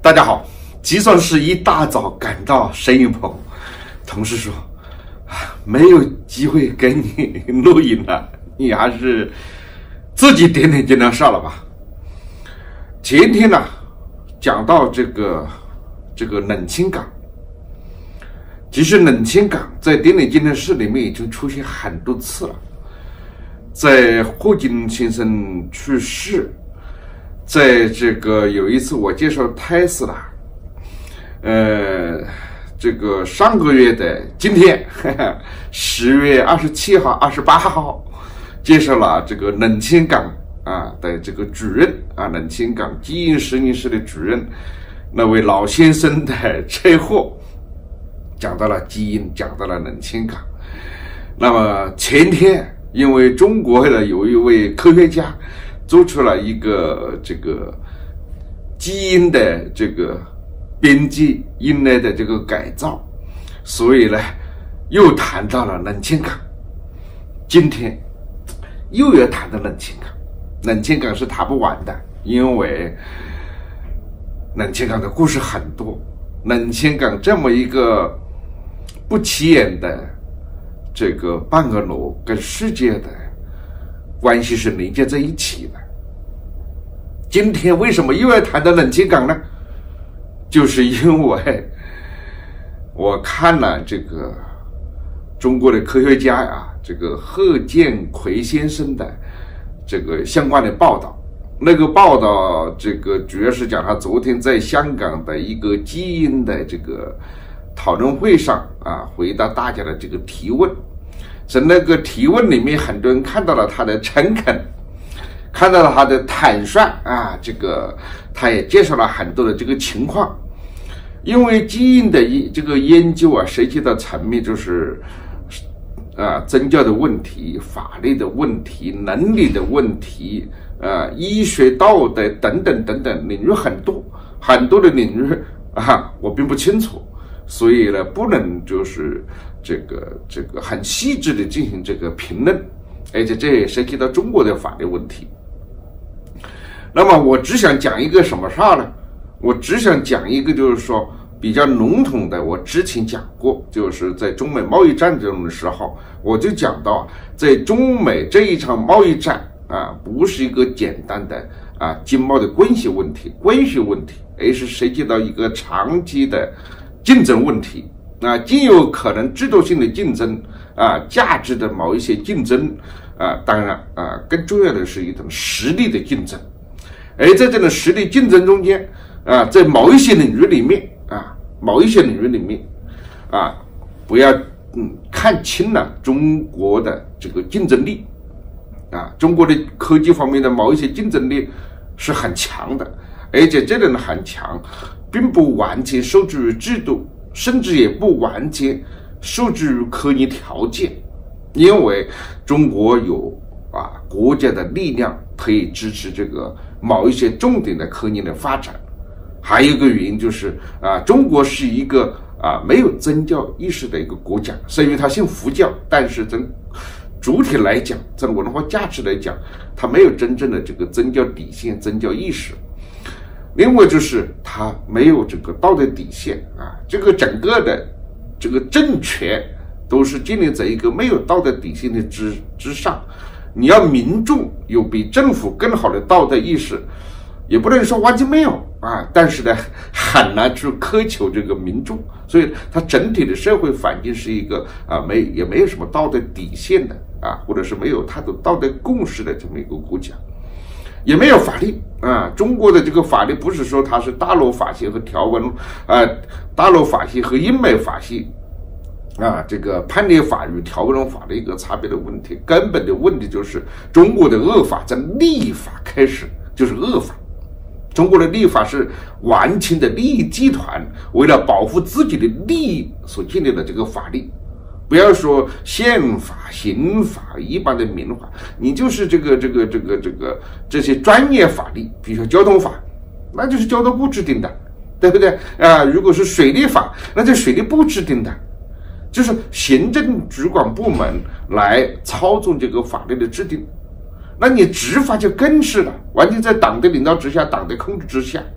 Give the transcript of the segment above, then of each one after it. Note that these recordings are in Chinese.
大家好，计算师一大早赶到摄影棚，同事说没有机会给你录影了，你还是自己点点尽量上了吧。前天呢，讲到这个冷清港，其实冷清港在点点精神室里面已经出现很多次了，在霍金先生去世，在这个有一次我介绍特斯拉，这个上个月的今天10月27号、28号介绍了这个冷清港的这个主任冷清港基因实验室的主任那位老先生的车祸，讲到了基因，讲到了冷清港。那么前天因为中国的有一位科学家做出了一个这个基因的这个编辑因类的这个改造，所以呢又谈到了冷清港。今天又要谈到冷清港，冷清港是谈不完的，因为冷清港的故事很多。冷清港这么一个不起眼的这个半个楼跟世界的关系是连接在一起的。今天为什么又要谈到冷清港呢？就是因为我看了这个中国的科学家这个贺建奎先生的这个相关的报道。那个报道这个主要是讲他昨天在香港的一个基因的这个讨论会上回答大家的这个提问。在那个提问里面，很多人看到了他的诚恳，看到了他的坦率这个他也介绍了很多的这个情况。因为基因的这个研究涉及到层面就是宗教的问题、法律的问题、能力的问题医学道德等等等等，领域很多的领域我并不清楚，所以呢不能就是这个很细致的进行这个评论，而且这也涉及到中国的法律问题。那么我只想讲一个什么事呢？我只想讲一个就是说比较笼统的，我之前讲过，就是在中美贸易战争的时候，我就讲到在中美这一场贸易战不是一个简单的经贸的关系问题，而是涉及到一个长期的竞争问题既有可能制度性的竞争价值的某一些竞争当然更重要的是一种实力的竞争。而在这种实力竞争中间在某一些领域里面不要看轻了中国的这个竞争力中国的科技方面的某一些竞争力是很强的，而且这种很强并不完全受制于制度，甚至也不完全受制于科技条件，因为中国有国家的力量可以支持这个某一些重点的科技的发展。还有一个原因就是中国是一个没有宗教意识的一个国家，虽然它信佛教，但是从主体来讲，从文化价值来讲，它没有真正的这个宗教底线、宗教意识。另外就是它没有这个道德底线这个整个的这个政权都是建立在一个没有道德底线的之上。你要民众有比政府更好的道德意识，也不能说完全没有但是呢很难去苛求这个民众，所以它整体的社会环境是一个也没有什么道德底线的或者是没有太多道德共识的这么一个国家，也没有法律中国的这个法律不是说它是大陆法系和条文大陆法系和英美法系这个判例法与条文法的一个差别的问题。根本的问题就是中国的恶法从立法开始就是恶法。中国的立法是完全的利益集团为了保护自己的利益所建立的这个法律。不要说宪法、刑法、一般的民法，你就是这些专业法律，比如说交通法，那就是交通部制定的，对不对如果是水利法，那就水利部制定的，就是行政主管部门来操纵这个法律的制定。那你执法就更是了，完全在党的领导之下，党的控制之下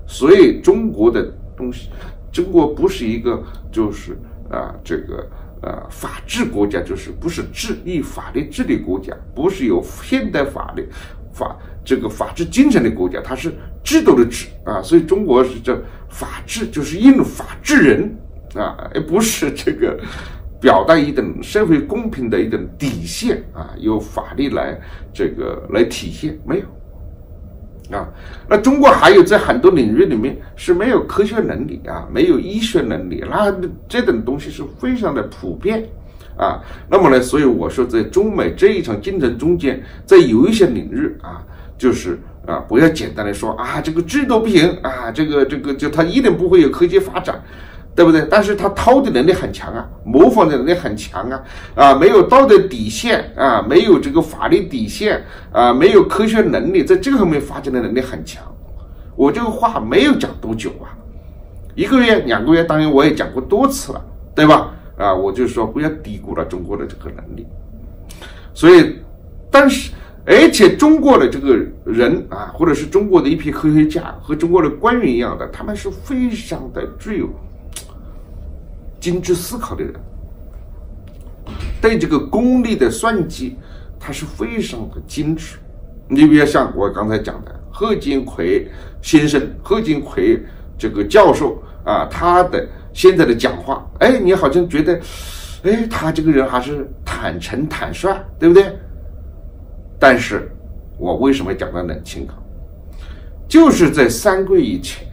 所以中国的东西，中国不是一个就是法治国家，就是不是以法律治理国家，不是有现代法治精神的国家，它是制度的制啊，所以中国是这法治就是应法治人啊，而不是这个表达一种社会公平的一种底线啊，由法律来体现，没有啊。那中国还有在很多领域里面是没有科学能力啊，没有医学能力，那这种东西是非常的普遍啊。那么呢，所以我说在中美这一场竞争中间，在有一些领域啊，就是不要简单的说啊，这个制度不行啊，这个就它一定不会有科技发展，对不对？但是他偷的能力很强啊，模仿的能力很强啊，没有道德底线啊，没有这个法律底线啊，没有科学能力，在这个方面发展的能力很强。我这个话没有讲多久啊，1个月、2个月，当然我也讲过多次了，对吧？啊，我就说不要低估了中国的这个能力。所以，但是而且中国的这个人啊，或者是中国的一批科学家和中国的官员一样的，他们是非常的具有精致思考的人，对这个功利的算计，他是非常的精致。你比如像我刚才讲的贺金奎先生、贺金奎这个教授啊，他的现在的讲话，哎，你好像觉得，哎，他这个人还是坦诚坦率，对不对？但是我为什么讲到冷清港？就是在3个月以前，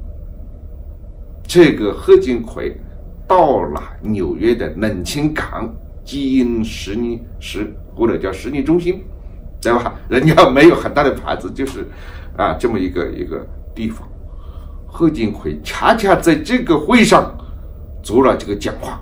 这个贺金奎到了纽约的冷清港基因实验室，或者叫实验中心，对吧？人家没有很大的牌子，就是这么一个地方。贺金奎恰恰在这个会上做了这个讲话，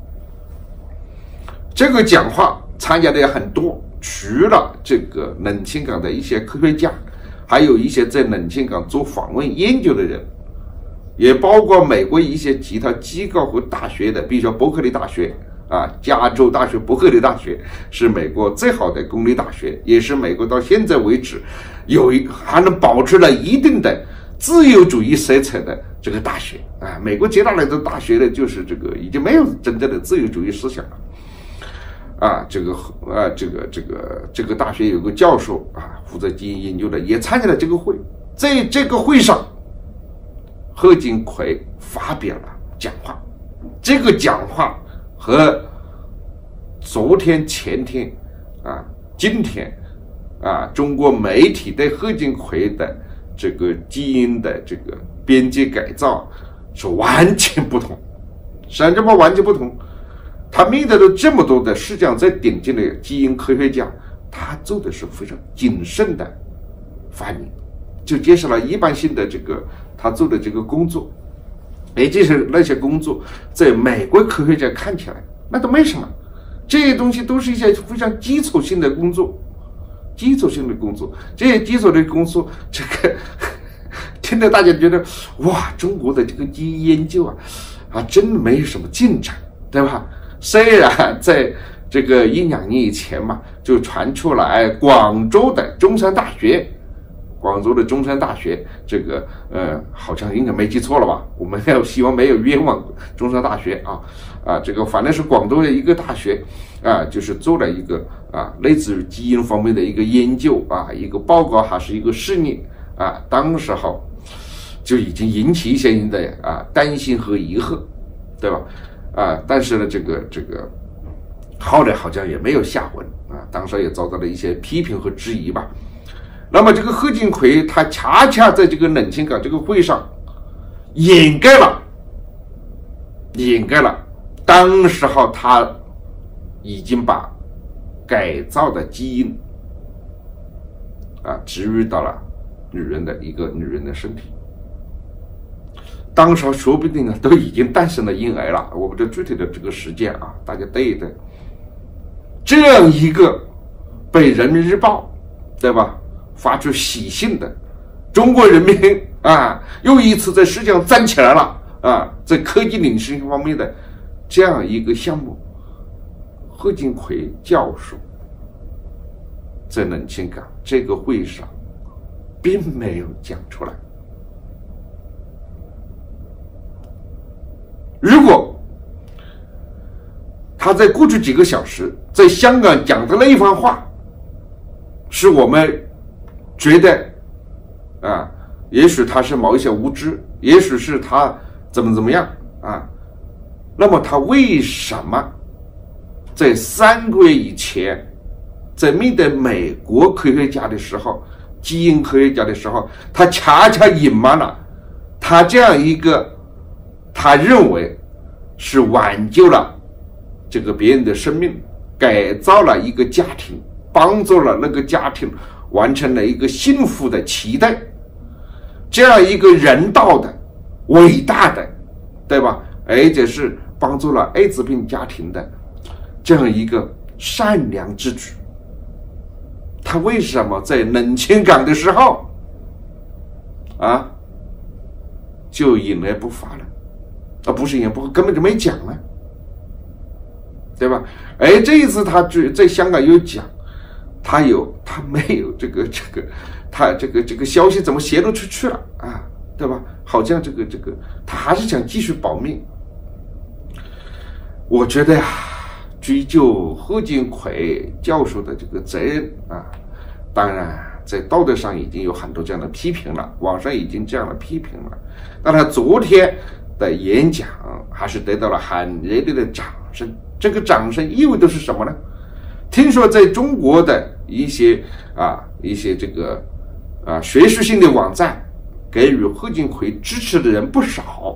这个讲话参加的也很多，除了这个冷清港的一些科学家，还有一些在冷清港做访问研究的人，也包括美国一些其他机构和大学的，比如说伯克利大学啊，加州大学、伯克利大学是美国最好的公立大学，也是美国到现在为止还能保持了一定的自由主义色彩的这个大学啊。美国接下来的大学呢，就是这个已经没有真正的自由主义思想了啊。这个大学有个教授啊，负责基因研究的，也参加了这个会。在这个会上，贺金奎发表了讲话，这个讲话和昨天、前天今天中国媒体对贺金奎的这个基因的这个编辑改造是完全不同，什么完全不同？他面对了这么多的，实际上在顶尖的基因科学家，他做的是非常谨慎的发明，就介绍了一般性的这个他做的这个工作。也就是那些工作在美国科学家看起来那都没什么，这些东西都是一些非常基础性的工作，这些基础的工作，这个听得大家觉得哇，中国的这个基因研究真没有什么进展，对吧？虽然在这个1-2年以前嘛，就传出来广州的中山大学这个好像应该没记错了吧？我们希望没有冤枉中山大学这个反正是广东的一个大学就是做了一个类似于基因方面的一个研究一个报告还是一个试验当时候就已经引起一些人的担心和疑惑，对吧？但是呢，这个后来好像也没有下文当时也遭到了一些批评和质疑吧。那么这个贺金奎他恰恰在这个冷清港这个会上掩盖了当时候他已经把改造的基因植入到了一个女人的身体，当时说不定都已经诞生了婴儿了，我不知道具体的这个时间大家对一对。这样一个被人民日报对吧发出喜讯的中国人民又一次在世界上站起来了在科技领先方面的这样一个项目，贺金奎教授在冷清港这个会上并没有讲出来他在过去几个小时在香港讲的那一番话，是我们觉得也许他是某一些无知，也许是他怎么样那么他为什么在3个月以前，在面对美国科学家的时候，基因科学家的时候，他恰恰隐瞒了他这样一个他认为是挽救了这个别人的生命，改造了一个家庭，帮助了那个家庭完成了一个幸福的期待，这样一个人道的伟大的，对吧？而且是帮助了艾滋病家庭的这样一个善良之举，他为什么在冷清港的时候就隐而不发了？不是隐而不发，根本就没讲了，对吧？而这一次他在香港有讲，他没有他这个消息怎么泄露出去了对吧？好像这个他还是想继续保命。我觉得追究贺锦奎教授的这个责任当然在道德上已经有很多这样的批评了，网上已经这样的批评了。但他昨天的演讲还是得到了很热烈的掌声。这个掌声意味着是什么呢？听说在中国的一些这个学术性的网站给予贺锦奎支持的人不少，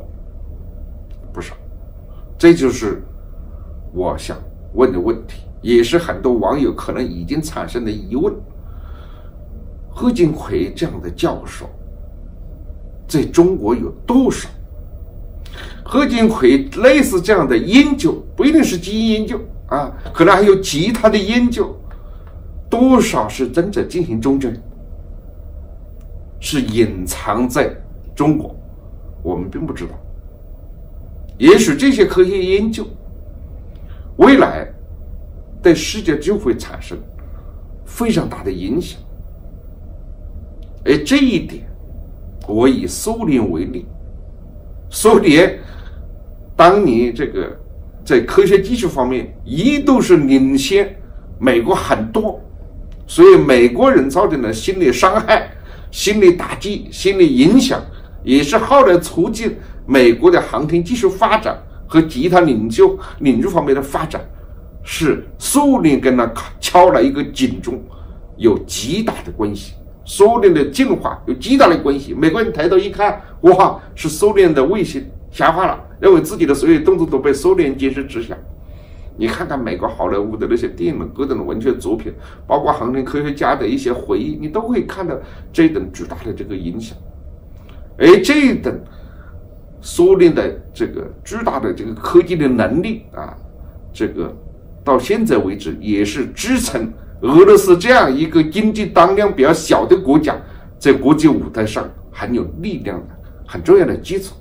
这就是我想问的问题，也是很多网友可能已经产生的疑问。贺锦奎这样的教授在中国有多少？贺锦奎类似这样的研究，不一定是基因研究可能还有其他的研究，多少是真正进行中间，是隐藏在中国，我们并不知道。也许这些科学研究未来对世界就会产生非常大的影响。而这一点我以苏联为例，苏联当年这个在科学技术方面一度是领先美国很多，所以美国人造成的心理伤害、心理打击、心理影响，也是后来促进美国的航天技术发展和其他领域方面的发展，是苏联跟他敲了一个警钟，有极大的关系。苏联的进化有极大的关系。美国人抬头一看，哇，是苏联的卫星，吓坏了，认为自己的所有动作都被苏联监视之下。你看看美国好莱坞的那些电影、各种文学作品，包括航天科学家的一些回忆，你都会看到这等巨大的这个影响。而这等苏联的这个巨大的这个科技的能力这个到现在为止也是支撑俄罗斯这样一个经济当量比较小的国家在国际舞台上很有力量的很重要的基础。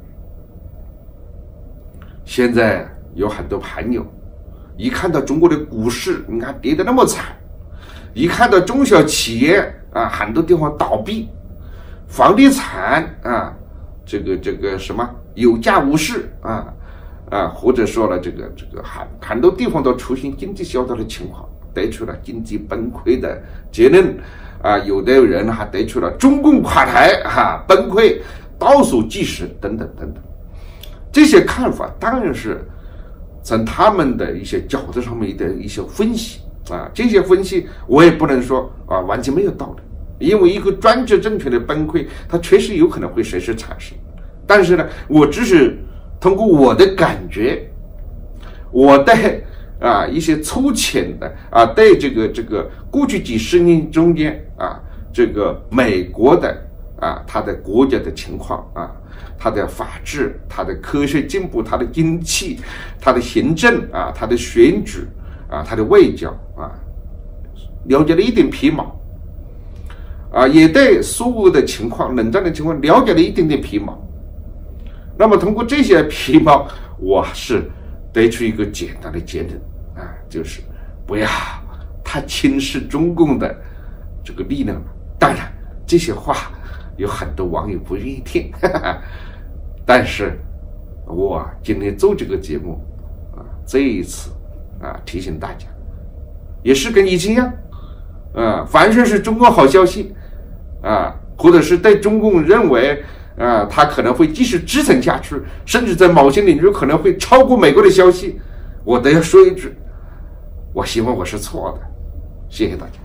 现在有很多朋友一看到中国的股市，你看跌得那么惨，一看到中小企业很多地方倒闭，房地产这个什么有价无市或者说了这个很多地方都出现经济萧条的情况，得出了经济崩溃的结论有的人还得出了中共垮台崩溃倒数计时等等等等。这些看法当然是从他们的一些角度上面的一些分析这些分析我也不能说完全没有道理，因为一个专制政权的崩溃它确实有可能会随时产生。但是呢，我只是通过我的感觉，我对一些粗浅的对这个过去几十年中间这个美国的它的国家的情况它的法治、它的科学进步、它的经济、它的行政它的选举它的外交了解了一点皮毛也对苏俄的情况、冷战的情况了解了一点点皮毛。那么通过这些皮毛，我是得出一个简单的结论就是不要太轻视中共的这个力量了。当然这些话有很多网友不愿意听但是我今天做这个节目这一次提醒大家，也是跟以前一样，凡是中共好消息或者是对中共认为他可能会继续支撑下去，甚至在某些领域可能会超过美国的消息，我都要说一句，我希望我是错的。谢谢大家。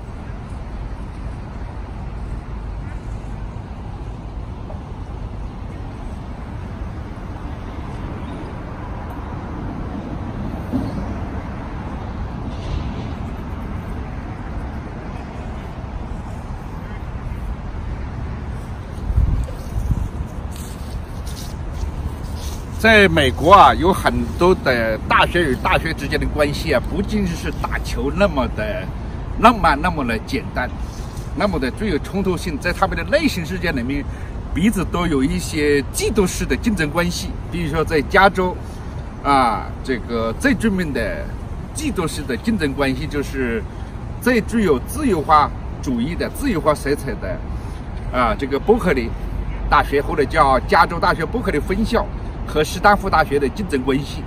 在美国有很多的大学与大学之间的关系不仅是打球那么的浪漫，那么的简单，那么的具有冲突性，在他们的内心世界里面，彼此都有一些嫉妒式的竞争关系。比如说在加州这个最著名的嫉妒式的竞争关系就是最具有自由化主义的自由化色彩的这个伯克利大学，或者叫加州大学伯克利分校和斯坦福大学的竞争关系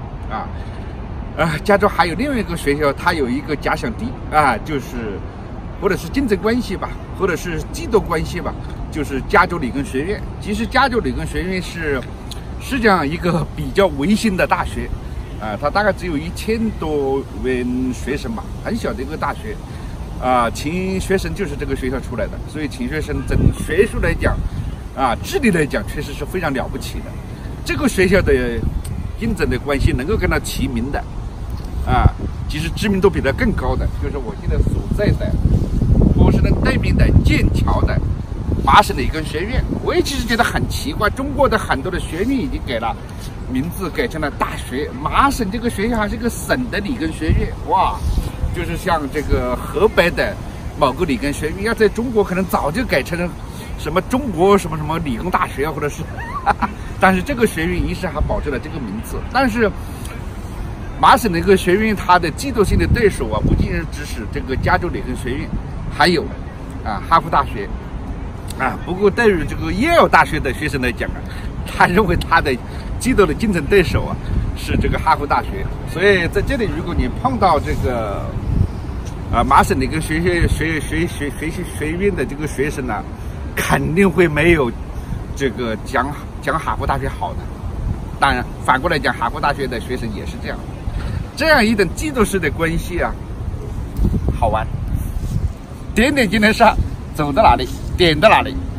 加州还有另外一个学校，它有一个假想敌就是或者是竞争关系吧，或者是嫉妒关系吧，就是加州理工学院。其实加州理工学院是实际上一个比较微型的大学它大概只有1000多名学生吧，很小的一个大学请学生就是这个学校出来的，所以请学生从学术来讲智力来讲确实是非常了不起的。这个学校的竞争的关系能够跟它齐名的其实知名度比它更高的，就是我现在所在的波士顿对面的剑桥的麻省理工学院。我也其实觉得很奇怪，中国的很多的学院已经给了名字改成了大学，麻省这个学校还是个省的理工学院，哇，就是像这个河北的某个理工学院，要在中国可能早就改成了什么中国什么什么理工大学或者是但是这个学院一直还保持了这个名字。但是麻省理工学院它的嫉妒性的对手不仅是只是这个加州理工学院，还有哈佛大学不过对于这个耶鲁大学的学生来讲他认为他的嫉妒的竞争对手是这个哈佛大学。所以在这里，如果你碰到这个麻省理工学院的这个学生肯定会没有这个讲哈佛大学好的。当然反过来讲，哈佛大学的学生也是这样，这样一种嫉妒式的关系好玩。点点今天上，走到哪里点到哪里。